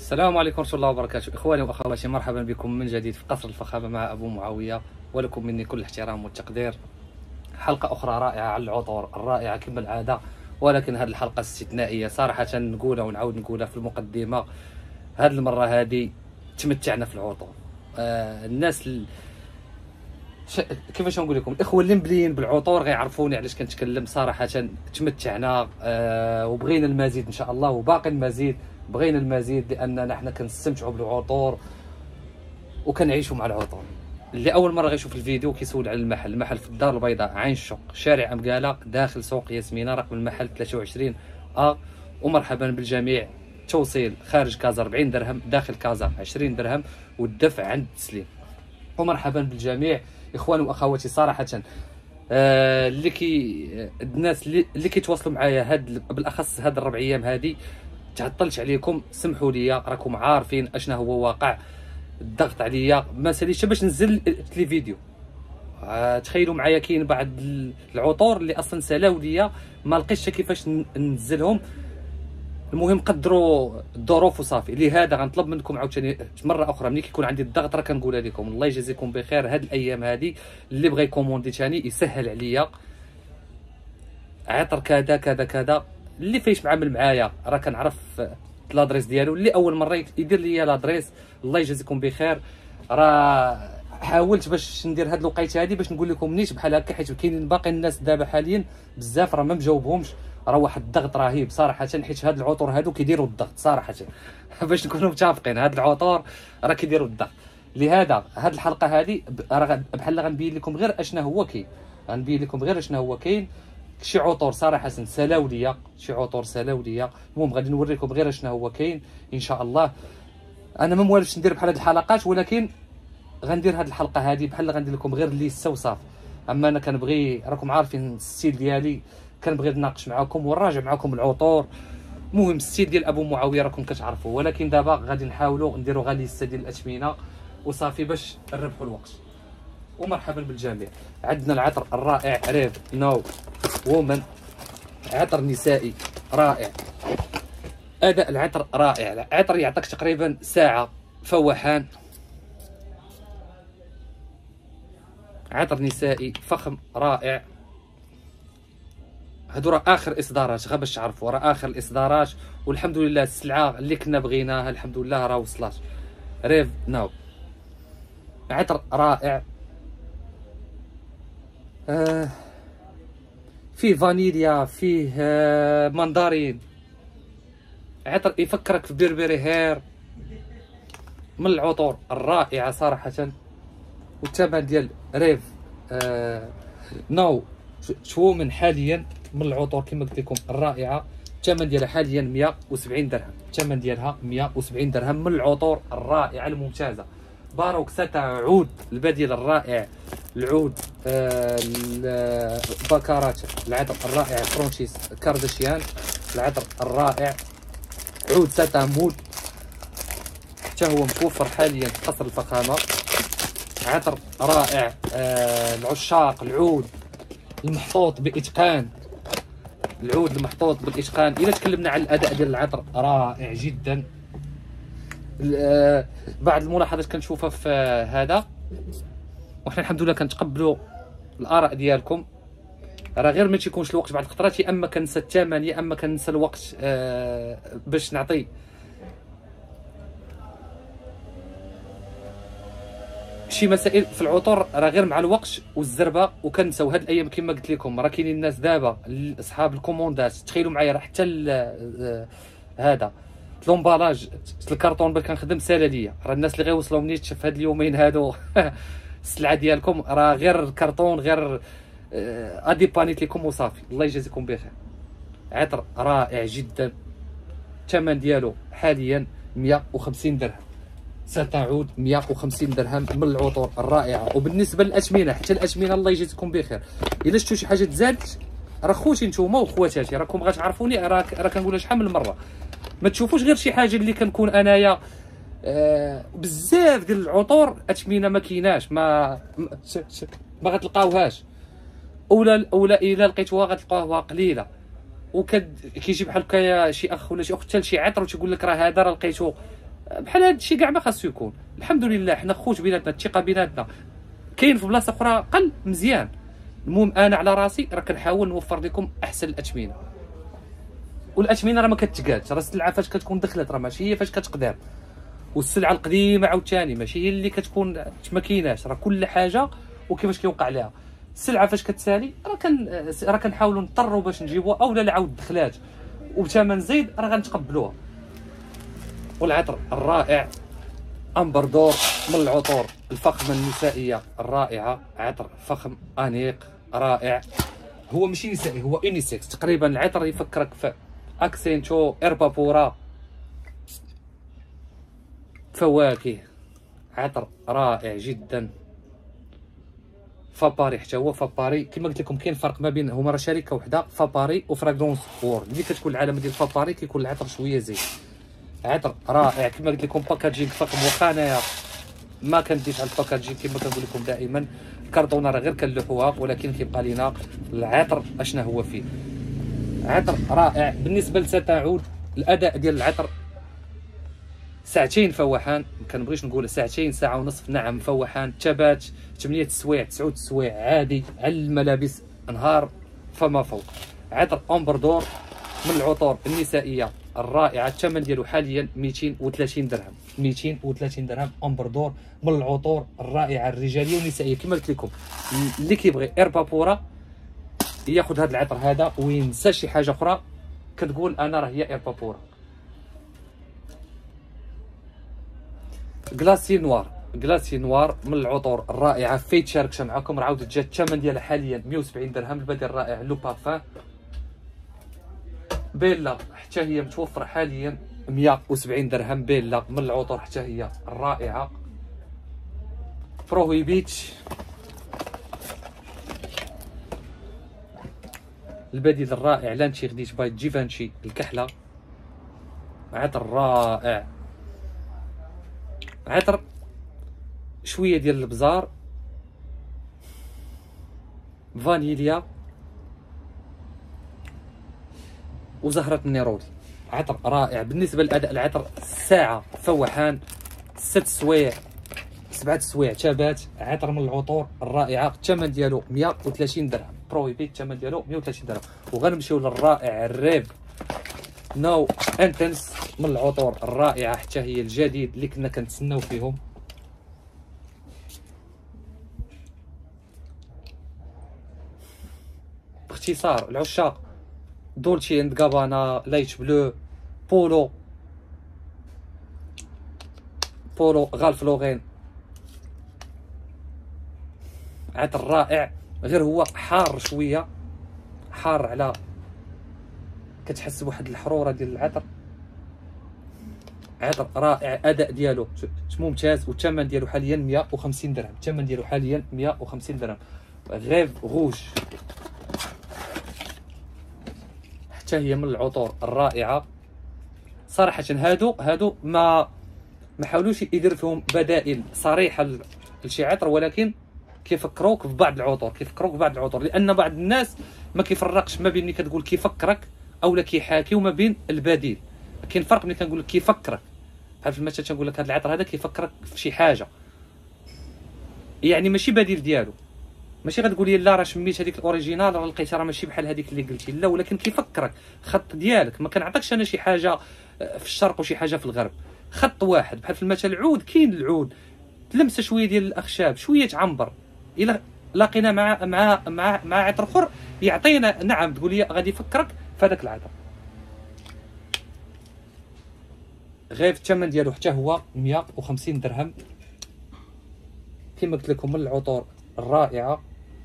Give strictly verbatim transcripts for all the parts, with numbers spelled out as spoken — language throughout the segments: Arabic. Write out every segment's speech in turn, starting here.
السلام عليكم ورحمة الله وبركاته. إخواني وأخواتي، مرحبا بكم من جديد في قصر الفخامة مع أبو معاوية، ولكم مني كل الاحترام والتقدير. حلقة أخرى رائعة على العطور الرائعة كما العادة، ولكن هذه الحلقة استثنائية صراحة، نقولها ونعاود نقولها في المقدمة. هذه المرة هذه تمتعنا في العطور. آه الناس ال... ش... كيفاش نقول لكم، الاخوه اللي مبليين بالعطور غيعرفوني علاش كنتكلم. صراحه تمتعنا آه وبغينا المزيد ان شاء الله، وباقي المزيد، بغينا المزيد لاننا حنا كنستمتعوا بالعطور وكنعيشوا مع العطور. اللي اول مره غيشوف الفيديو كيسول على المحل، المحل في الدار البيضاء عين الشق، شارع امقاله، داخل سوق ياسمينه، رقم المحل ثلاثة وعشرين ا. ومرحبا بالجميع. توصيل خارج كازا أربعين درهم، داخل كازا عشرين درهم، والدفع عند التسليم. ومرحبا بالجميع اخواني واخواتي. صراحه آه اللي كي الناس اللي, اللي كيتواصلوا معايا هاد بالاخص هاد الربع ايام هادي، تعطلت عليكم، سمحوا لي، راكم عارفين اشنا هو واقع الضغط عليا، ما ساليتش باش نزل لي فيديو. آه تخيلوا معايا، كاين بعض العطور اللي اصلا سالاو ليا ما لقيتش كيفاش ننزلهم. المهم قدروا الظروف وصافي. لهذا غنطلب منكم عاوتاني مره اخرى، ملي كيكون عندي الضغط راه كنقولها لكم، الله يجازيكم بخير. هاد الايام هادي اللي بغى يكوموندي ثاني يسهل عليا، عطر كذا كذا كذا، اللي فايش معامل معايا راه كنعرف لادريس ديالو. اللي اول مره يدير لي لادريس، الله يجازيكم بخير. راه حاولت باش ندير هاد الوقيته هادي باش نقول لكم نيت بحال هكا، حيت كاينين باقي الناس دابا حاليا بزاف راه ما مجاوبهمش، راه واحد الضغط رهيب صراحه، حيت هاد العطور هادو كيديروا الضغط صراحه باش نكونوا متفقين، هاد العطور راه كيديروا الضغط. لهذا هاد الحلقه هادي راه بحال غنبين لكم غير اشنا هو كاين، غنبين لكم غير اشنا هو كاين. شي عطور صراحه سالاو ليا، شي عطور سالاو ليا. المهم غادي نوريكم غير اشنا هو كاين ان شاء الله. انا ما موالفش ندير بحال هاد الحلقات، ولكن غندير هاد الحلقه هادي بحال غندير لكم غير ليسته وصافي. اما انا كنبغي، راكم عارفين الستيل ديالي، كنبغي نناقش معكم ونراجع معكم العطور. المهم الستيل ديال ابو معاويه راكم كتعرفوا، ولكن دابا غادي نحاولوا نديروا غير ليسته ديال الاثمنه وصافي باش نربحوا الوقت. ومرحبا بالجميع. عندنا العطر الرائع ريف نو وومن، عطر نسائي رائع، اداء العطر رائع، عطر يعطيك تقريبا ساعه فوحان. عطر نسائي فخم رائع. هادو راه اخر اصدارات، غير باش تعرفوا راه اخر الاصدارات، والحمد لله السلعه اللي كنا بغيناها الحمد لله راه وصلات. ريف ناو عطر رائع، آه فيه فانيليا، فيه آه ماندارين، عطر يفكرك في بيربري هير، من العطور الرائعه صراحه. والثمن ديال ريف آه ناو شومن حاليا من العطور كما قلت لكم الرائعه، الثمن ديالها حاليا مئة وسبعين درهم، الثمن ديالها مئة وسبعين درهم، من العطور الرائعه الممتازه. باروك ساتا عود البديل الرائع، العود آه الباكارات، العطر الرائع فرانشيس كارداشيان، العطر الرائع عود ساتا مود، حتى هو متوفر حاليا في قصر الفخامه. عطر رائع آه العشاق العود المحطوط باتقان، العود المحطوط بالاتقان. الا تكلمنا على الاداء ديال العطر رائع جدا. آه بعض الملاحظات كنشوفها في آه هذا، وحنا الحمد لله كنتقبلوا الاراء ديالكم. راه غير ما تيكونش الوقت بعض الخطرات، يا اما كنسى الثمن يا اما كنسى الوقت آه باش نعطي. شي مسائل في العطور راه غير مع الوقت والزربه وكنساو. هاد الايام كما قلت لكم راه كاينين الناس دابا اصحاب الكوموندات، تخيلوا معايا راه حتى هذا لومبالاج الكرتون اللي كنخدم سالا ليا. راه الناس اللي غيوصلوا مني في هاد اليومين هادو السلعه ديالكم راه غير الكرتون، غير ادي بانيت لكم وصافي. الله يجازيكم بخير. عطر رائع جدا، الثمن ديالو حاليا مئة وخمسين درهم، ستعود مئة وخمسين درهم، من العطور الرائعه. وبالنسبه للاثمنه، حتى الاثمنه الله يجازيكم بخير. الا شفتوا شي حاجه تزادت، راه خوتي نتوما وخواتاتي راكم غتعرفوني، راه راه كنقولها شحال من مره، ما تشوفوش غير شي حاجه اللي كنكون انايا آه بزاف ديال العطور اثمنه ما كايناش، ما ما غتلقاوهاش، اولا اولا الا لقيتوها غتلقاوها قليله. وكيجي بحال هكايا شي اخ ولا شي اخت حتى لشي عطر وتيقول لك راه هذا راه لقيتو بحال هذا الشيء كاع ما خاصو يكون. الحمد لله حنا خوت بيناتنا، الثقه بيناتنا. كاين في بلاصه اخرى قل مزيان. المهم انا على راسي راه كنحاول نوفر لكم احسن الاثمنه، والاثمنه راه ما كتقالش، راه السلعه فاش كتكون دخلت راه ماشي هي فاش كتقدم، والسلعه القديمه عاوتاني ماشي هي اللي كتكون ما كايناش، راه كل حاجه وكيفاش كيوقع لها. السلعه فاش كتسالي راه كن راه كنحاولوا نضطروا باش نجيبوها، اولا لا عاود دخلات وبثمن زايد راه غنتقبلوها. والعطر الرائع امبردور من العطور الفخمه النسائيه الرائعه، عطر فخم انيق رائع. هو ماشي نسائي، هو انيسكس تقريبا. العطر يفكرك في اكسنتو، ايربابورا، فواكه. عطر رائع جدا. فاباري حتى هو فاباري كما قلت لكم. كاين فرق ما بين هما راه شركه وحده، فاباري وفراغرونس وورد. ملي كتكون العالم ديال فاباري كيكون العطر شويه زين. عطر رائع كما قلت لكم. باكاجينغ فخم، واخا انايا ما كنديش على الباكاجينغ كما كنقول لكم دائما. الكرتونه راه غير كنلوحوها، ولكن كيبقى لينا العطر اشنا هو فيه. عطر رائع. بالنسبه للتفاعل الاداء ديال العطر ساعتين فوحان، ما كنبغيش نقول ساعتين، ساعه ونصف. نعم مفوحان. ثبات ثمانية السوايع تسعة السوايع عادي على الملابس نهار فما فوق. عطر امبردور من العطور النسائيه الرائعه. الثمن ديالو حاليا مئتين وثلاثين درهم. مئتين وثلاثين درهم امبردور من العطور الرائعه الرجاليه والنسائيه. كما قلت لكم اللي كيبغي ايربابورا ياخذ هذا العطر هذا وينسى شي حاجه اخرى كتقول انا راه هي ايربابورا. كلاسي نوار. كلاسي نوار من العطور الرائعه. فايت شاركتها معكم، راه عاودت جات الثمن ديالها حاليا مئة وسبعين درهم. البديل الرائع لو بارفان بيلا حتى هي متوفره حاليا مئة وسبعين درهم. بيلا من العطور حتى هي الرائعه. بروهيبيتش البديل الرائع لانشي غديش باي جيفانشي الكحله. عطر رائع. عطر شويه ديال البزار، فانيليا وزهره النيرود. عطر رائع. بالنسبه للاداء العطر ساعه فوحان، ست سوايع سبعه سوايع ثبات. عطر من العطور الرائعه. الثمن ديالو مئة وثلاثين درهم. بروهيبيت الثمن ديالو مئة وثلاثين درهم. وغنمشيو للرائع الريب نو انتنس من العطور الرائعه حتى هي الجديد اللي كنا كنتسناو فيهم. باختصار العشاق دولتشي اند غابانا، لايت بلو، بولو بولو غالف لوغين. عطر رائع، غير هو حار شويه، حار على كتحس بواحد الحروره ديال العطر. عطر رائع. اداء ديالو ممتاز. والثمن ديالو حاليا مئة وخمسين درهم. الثمن ديالو حاليا مئة وخمسين درهم. غيف غوج حتى هي من العطور الرائعه. صراحه هادو هادو ما ما حاولوش يدير فيهم بدائل صريحه لشي عطر، ولكن كيفكروك في بعض العطور، كيفكروك في بعض العطور، لان بعض الناس ما كيفرقش ما بين ملي كتقول كيفكرك اولا كيحاكي وما بين البديل. كاين فرق ملي كنقول لك كيفكرك، بحال في المثل تنقول لك هذا العطر هذا كيفكرك في شي حاجه، يعني ماشي بديل ديالو. ماشي غتقول لي لا راه شميت هذيك الاوريجينال راه لقيتها راه ماشي بحال هذيك اللي قلتي، لا، ولكن كيفكرك خط ديالك. ما كنعطيكش انا شي حاجه في الشرق وشي حاجه في الغرب، خط واحد. بحال في المثل العود، كاين العود تلمسه شويه ديال الاخشاب، شويه عنبر، الا لاقينا مع مع مع مع عطر اخر يعطينا، نعم تقول لي غادي يفكرك في هذاك العطر. غير الثمن ديالو حتى هو مئة وخمسين درهم. كما قلت لكم من العطور الرائعه.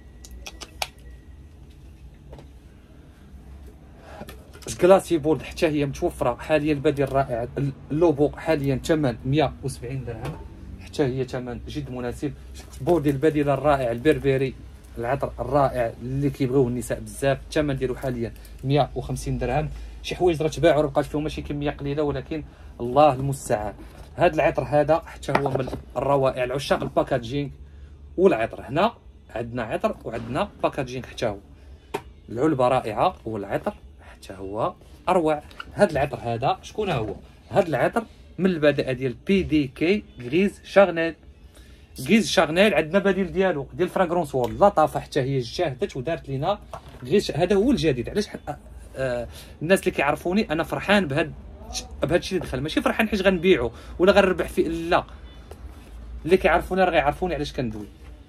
كلاسي بورد حتى هي متوفره حاليا، البديل الرائع اللوبو حاليا ثمن مئة وسبعين درهم، حتى هي ثمن جد مناسب. بوردي البديل الرائع البربري، العطر الرائع اللي كيبغيوه النساء بزاف، الثمن ديالو حاليا مئة وخمسين درهم. شي حوايج راه تباعوا راه بقات فيهم ماشي كميه قليله، ولكن الله المستعان. هذا العطر هذا حتى هو من الروائع. العشاق الباكاجينغ والعطر، هنا عندنا عطر وعندنا باكاجينغ حتى هو. العلبه رائعه والعطر حتى هو اروع. هذا العطر هذا شكون هو؟ هذا العطر من البدائل ديال بي دي كي غريز شارنيل. غريز شارنيل عندنا بديل ديالو ديال فراغرونس وورد، لطافه حتى هي جاهدت ودارت لينا غريز. هذا هو الجديد. علاش آه الناس اللي كيعرفوني انا فرحان بهاد بهذا الشيء اللي دخل، ماشي فرحان حيت غنبيعو ولا غنربح فيه، لا، اللي كيعرفوني راه غيعرفوني علاش كندوي.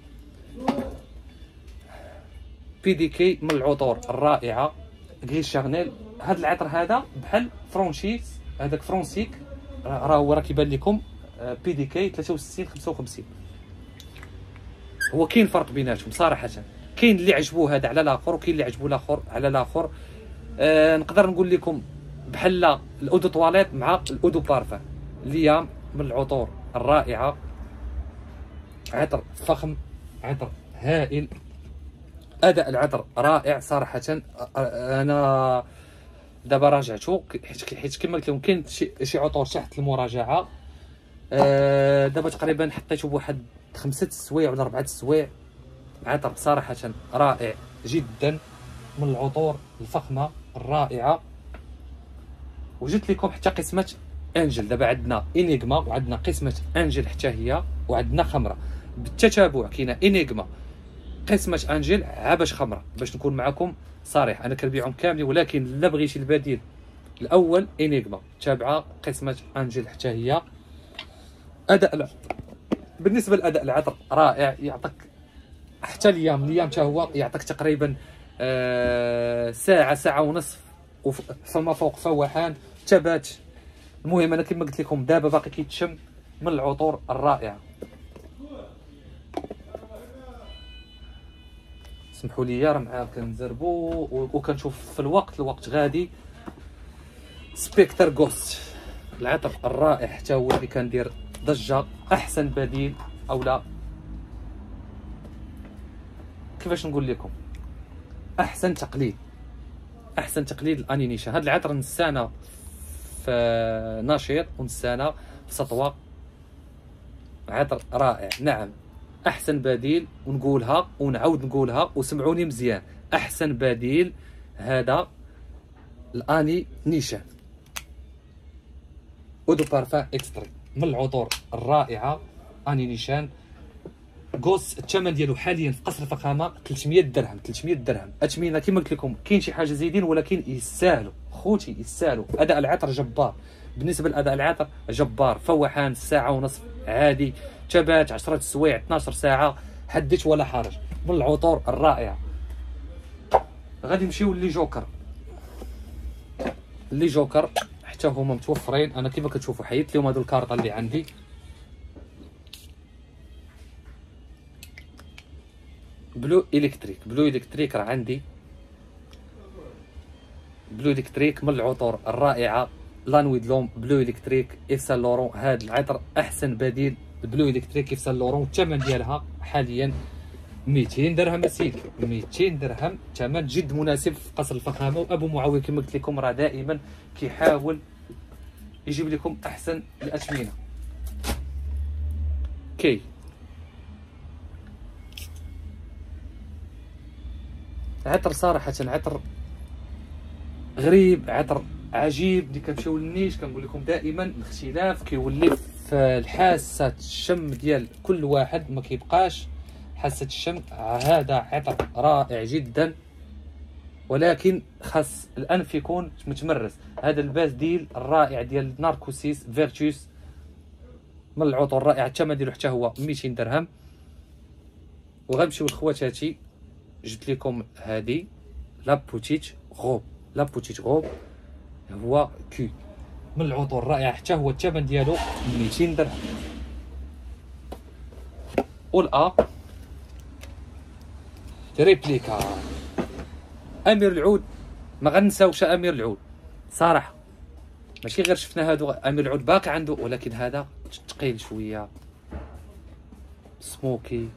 بي دي كي من العطور الرائعه غريز شارنيل. هذا العطر هذا بحال فرونشيس، هذاك فرونسيك راه هو راه كيبان لكم بي دي كي ثلاثة وستين خمسة وخمسين. هو كاين فرق بيناتهم صراحه، كاين اللي عجبوه هذا على الاخر وكاين اللي عجبو الاخر على الاخر. آه نقدر نقول لكم بحال الاودو تواليت مع الاودو بارفان. ليام من العطور الرائعه، عطر فخم، عطر هائل، اداء العطر رائع صراحه. انا دابا راجعته حيت كما قلت لكم كاين شي شي عطور تحت المراجعه. آه دابا تقريبا حطيته بواحد خمسة السوايع ولا أربعة السوايع. عطر صراحه رائع جدا، من العطور الفخمه الرائعه. وجدت لكم حتى قسمه انجل. دابا عندنا انيغما وعندنا قسمه انجل حتى هي، وعندنا خمره بالتتابع. كاينه انيغما قسمه انجل عا باش خمره، باش نكون معكم صريح انا كنبيعهم كاملين، ولكن الا بغيتي البديل الاول انيغما تابعه قسمه انجل حتى هي. اداء العطر بالنسبه لاداء العطر رائع، يعطيك حتى اليوم اليوم حتى هو يعطيك تقريبا آه ساعه ساعه ونصف فما فوق فواحان ثبات. المهم انا كما قلت لكم دابا باقي كيتشم من العطور الرائعه. سمحوا لي راه معاك كنزربو وكنشوف في الوقت الوقت غادي. سبيكتر غوست العطر الرائع حتى هو اللي كندير ضجه. احسن بديل او لا كيفاش نقول لكم، احسن تقليد، احسن تقليد الانينيشن. هذا العطر نسانا في نشيط ونسانا في سطوه. عطر رائع نعم، احسن بديل، ونقولها ونعاود نقولها وسمعوني مزيان، احسن بديل هذا الاني نيشان اودو بارفان اكستري من العطور الرائعه. اني نيشان غوس الثمن ديالو حاليا في قصر الفخامه ثلاثمية درهم. ثلاثمية درهم اثمنه كما قلت لكم. كاين شي حاجه زايدين ولكن يستاهلوا خوتي، يستاهلوا. اداء العطر جبار، بالنسبه لاداء العطر جبار. فوحان ساعه ونصف عادي، ثبات عشرة السوايع اثناش ساعه، حدث ولا حرج. من العطور الرائعه. غادي نمشيو لي جوكر. لي جوكر حتى هما متوفرين. انا كيما كتشوفوا حيدت لهم هادو الكارطه اللي عندي. بلو الكتريك. بلو الكتريك راه عندي. بلو الكتريك من العطور الرائعه. لانويد لوم بلو الكتريك اف سان لورون. هذا العطر احسن بديل بلو الكتريك اف سان لورون. الثمن ديالها حاليا ميتين درهم اسيدي، ميتين درهم، ثمن جد مناسب في قصر الفخامه. وابو معاويه كما قلت لكم راه دائما كيحاول يجيب لكم احسن الاثمنه. كي عطر صراحه عطر غريب، عطر عجيب. ملي كنمشيو للنيش كنقول لكم دائما الاختلاف كيولي في الحاسه الشم ديال كل واحد، ما كيبقاش حاسه الشم. هذا عطر رائع جدا، ولكن خاص الانف يكون متمرس. هذا البازديل الرائع ديال ناركوسيس فيرتوس من العطور الرائعه. الثمن ديالو حتى هو ميتين درهم. وغنمشيو لخواتاتي، جبت لكم هذه لا بوتيت غوب. لا بوتيت غوب هو كي من العطور الرائعه، حتى هو الثمن ديالو ميتين درهم. والأ ريبليكا امير العود. ما غنساوش امير العود صراحه، ماشي غير شفنا هادو امير العود باقي عنده، ولكن هذا ثقيل شويه، سموكي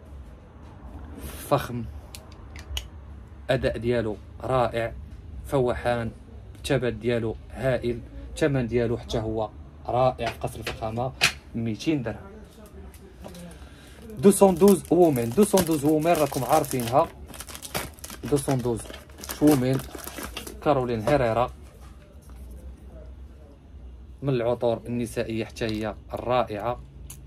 فخم، اداء ديالو رائع، فوحان، الثبات ديالو هائل، الثمن ديالو حتى هو رائع في قصر الفخامه ميتين درهم. مئتين واثناش وومن. مئتين واثناش وومن راكم عارفينها. مئتين واثناش وومن كارولين هيريرا. من العطور النسائيه حتى هي الرائعه.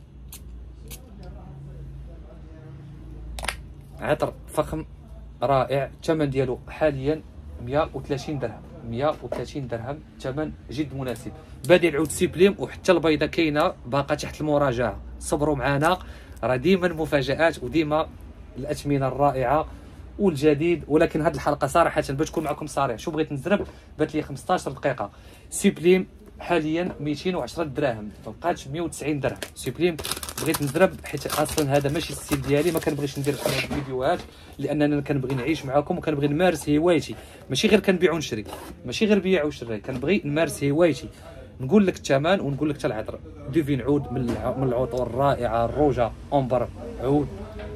عطر فخم رائع، الثمن ديالو حاليا مئة وثلاثين درهم، مئة وثلاثين درهم، ثمن جد مناسب. بادي العود سيبليم وحتى البيضه كاينه باقا تحت المراجعه، صبروا معنا، راه ديما المفاجات وديما الاثمنه الرائعه والجديد. ولكن هذه الحلقه صراحه باش نكون معكم صريح، شو بغيت نزرب بات لي خمسطاش دقيقه. سيبليم حاليا مئتين وعشرة دراهم، ما بقاتش مئة وتسعين درهم. سيبليم بغيت نزرب حيت اصلا هذا ماشي الستيل ديالي، ما كنبغيش ندير فيديوهات لاننا كنبغي نعيش معكم وكنبغي نمارس هوايتي، ماشي غير كنبيع ونشري، ماشي غير بيع وشري، كنبغي نمارس هوايتي. نقول لك الثمن ونقول لك حتى العطر. ديفين عود من من العطور الرائعه، الروجا امبر عود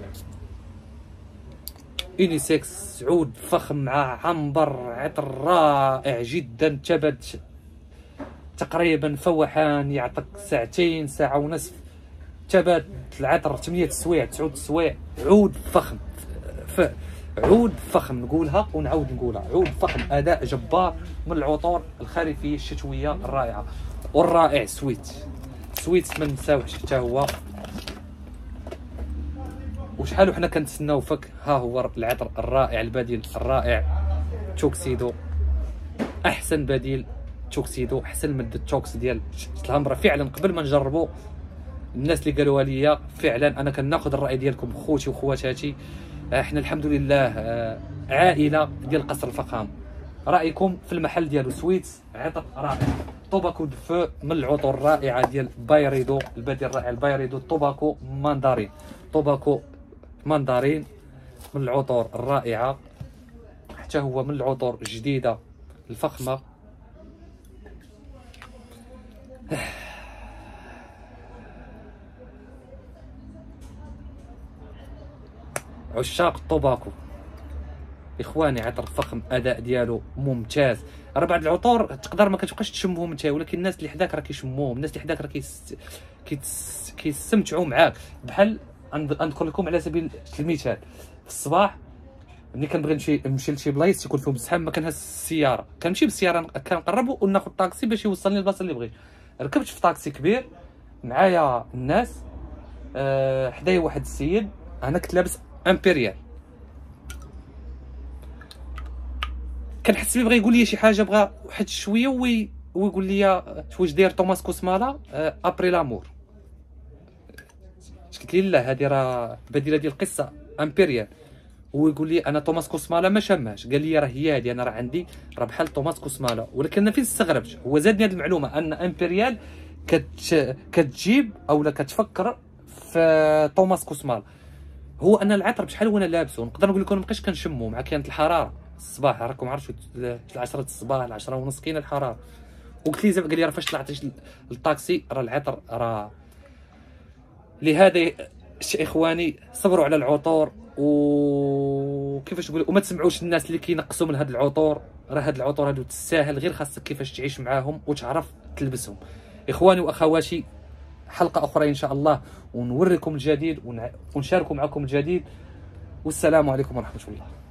يونيسكس، عود فخم مع عنبر، عطر رائع جدا. تبد تقريبا فوحان يعطيك ساعتين ساعه ونصف، تبات العطر ثمانية سوايع تسعة سوايع. عود فخم، ف عود فخم نقولها ونعاود نقولها، عود فخم، اداء جبار من العطور الخريفيه الشتويه الرائعه. والرائع سويت، سويت ما نساوحش حتى هو. وشحال وحنا كنتسناو فك، ها هو العطر الرائع البديل الرائع توكسيدو، احسن بديل توكسيدو، احسن ماده توكس ديال الهمبره. فعلا قبل ما نجربو الناس اللي قالوها لي فعلا انا كناخذ الراي ديالكم خوتي وخواتاتي. احنا الحمد لله عائله ديال قصر الفخام، رايكم في المحل ديالو. سويت عطر رائع. طوباكو دو فو من العطور الرائعه ديال بايريدو، البديل الرائع البايريدو. طوباكو ماندارين، طوباكو ماندارين من العطور الرائعه، حتى هو من العطور الجديده الفخمه. عشاق الطوباكو اخواني، عطر فخم، اداء ديالو ممتاز. راه بعض العطور تقدر ما كتبقاش تشمهم انت، ولكن الناس اللي حداك راه كيشموهم، الناس اللي حداك راه كيس... كيس... كيستمتعوا معاك. بحال نذكر لكم على سبيل المثال، في الصباح ملي كنبغي نمشي نمشي لشي بلايص تيكون فيهم الزحام، ما كنهز السياره، كنمشي بالسياره كنقرب وناخذ طاكسي باش يوصلني للبلاصه اللي بغيت. ركبت في طاكسي كبير معايا الناس، أه حدايا واحد السيد، انا كنت لابس امبيريال، كنحس بيه بغى يقول لي شي حاجه، بغى واحد شويه وي ويقول لي واش داير توماس كوسمالا ابري لامور. قلت لي لا، هذه راه بديله ديال القصه امبيريال. هو يقول لي انا توماس كوسمالا ما شماش، قال لي راه هي هذه، انا راه عندي راه بحال توماس كوسمالا. ولكن انا فين استغربت، هو زادني هذه المعلومه ان امبيريال كت كتجيب اولا كتفكر في توماس كوسمالا. هو ان العطر بشحال وانا لابسه نقدر نقول لكم ما بقيتش كنشمو مع كانت الحراره الصباح، راكم عارفين العشرة الصباح العشرة ونص كاينه الحراره. وقلت لي زعما، قال لي راه فاش طلعت للطاكسي راه العطر راه. لهذا اخواني صبروا على العطور، وكيفاش نقول، وما تسمعوش الناس اللي كينقصوا من هاد العطور. راه هاد العطور هادو تستاهل، غير خاصك كيفاش تعيش معاهم وتعرف تلبسهم. اخواني واخواتي، حلقه اخرى ان شاء الله ونوريكم الجديد ونشارك معكم الجديد. والسلام عليكم ورحمه الله.